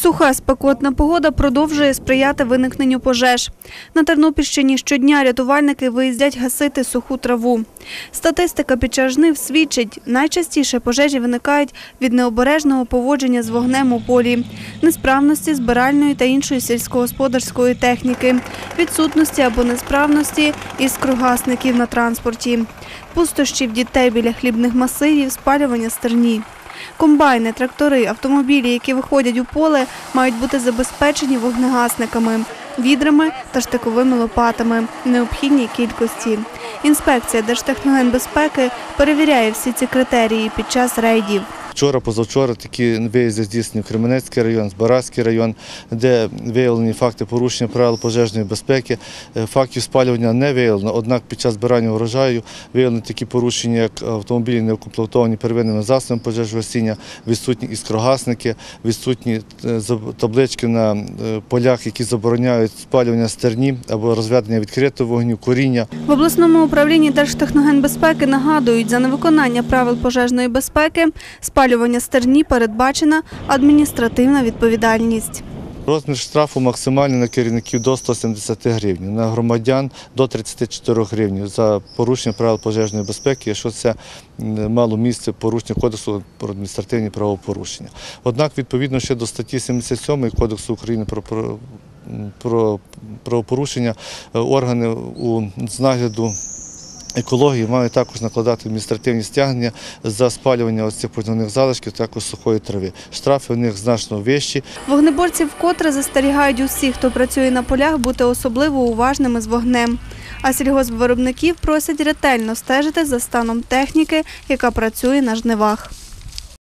Суха спекотна погода продовжує сприяти виникненню пожеж. На Тернопільщині щодня рятувальники виїздять гасити суху траву. Статистика під час жнив свідчить, найчастіше пожежі виникають від необережного поводження з вогнем у полі, несправності збиральної та іншої сільськогосподарської техніки, відсутності або несправності іскрогасників на транспорті, пустощів дітей біля хлібних масивів, спалювання стерні. Комбайни, трактори, автомобілі, які виходять у поле, мають бути забезпечені вогнегасниками, відрами та штиковими лопатами в необхідній кількості. Інспекція Держтехногенбезпеки перевіряє всі ці критерії під час рейдів. Вчора, позавчора такі виїзди здійснені в Кременецький район, Збаразький район, де виявлені факти порушення правил пожежної безпеки. Фактів спалювання не виявлено, однак під час збирання урожаю виявлені такі порушення, як автомобілі не укомплектовані первинними засобами пожежогасіння, відсутні іскрогасники, відсутні таблички на полях, які забороняють спалювання стерні або розведення відкритого вогню, куріння. В обласному управлінні Держтехногенбезпеки нагадують, за невиконання правил пожежної безпеки спалювання стерні передбачена адміністративна відповідальність. Розмір штрафу максимальний на керівників до 170 гривень, на громадян до 34 гривень за порушення правил пожежної безпеки, якщо це мало місце порушення Кодексу про адміністративні правопорушення. Однак, відповідно ще до статті 77 Кодексу України про правопорушення, органи з нагляду екології мають також накладати адміністративні стягнення за спалювання цих пожежних залишків, також сухої трави. Штрафи у них значно вищі. Вогнеборці вкотре застерігають усіх, хто працює на полях, бути особливо уважними з вогнем. А сільгоспвиробників просять ретельно стежити за станом техніки, яка працює на жнивах.